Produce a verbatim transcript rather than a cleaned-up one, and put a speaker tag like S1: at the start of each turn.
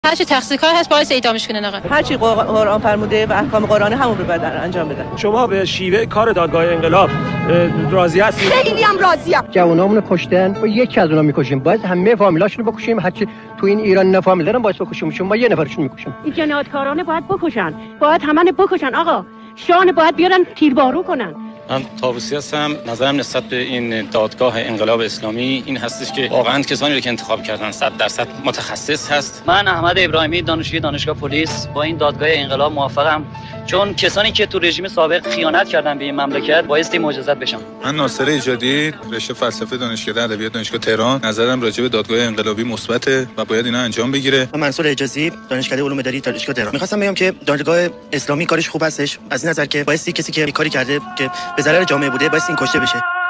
S1: هر چی تقصیر کار هست باعث اعدامش کنن آقا.
S2: هر چی قرآن فرموده و احکام قرآن همون رو بعد انجام بدن.
S3: شما به شیوه کار دادگاه انقلاب راضی هستید؟
S2: خیلی هم راضیم.
S4: جوانامونو کشتن و یکی از اونها میکشیم. باید همه فامیلاشونو بکشیم. هرچی تو این ایران نه فامیل دارن باید بکشیم. ما یه نفرشون میکشیم.
S5: این جنایتکارانه باید بکشن. باید همه بکشن آقا. شان باید بیارن تیربارو کنن.
S6: من طاووسی هستم. نظرم نسبت به این دادگاه انقلاب اسلامی این هستش که واقعا کسانی رو که انتخاب کردن صد درصد متخصص هست.
S7: من احمد ابراهیمی دانشجوی دانشگاه پلیس با این دادگاه انقلاب موافقم، چون کسانی که تو رژیم سابق خیانت کردن به این مملکت بایستی معجزات بشن.
S8: من ناصر ایجادی، رشته فلسفه دانشکده ادبیات دانشگاه تهران، نظرم راجع به دادگاه انقلابی مثبته و باید اینا انجام بگیره.
S9: من منصور حجازی، دانشکده علوم اداری دانشگاه تهران. می‌خواستم بگم که دادگاه اسلامی کارش خوب هستش، از این نظر که بایستی کسی که کاری کرده که به ضرر جامعه بوده بایستی این کشته بشه.